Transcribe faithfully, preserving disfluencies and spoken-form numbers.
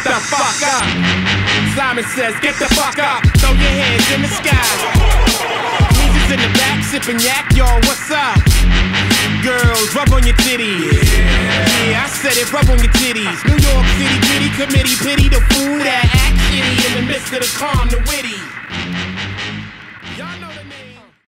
the fuck up. Simon says, get the fuck up. Throw your hands in the sky. Weezer's in the back, sipping yak, y'all, what's up? Girls, rub on your titties. Yeah, yeah, I said it, rub on your titties. New York City, gritty committee, pity the fool that act shitty in the midst of the calm, the witty.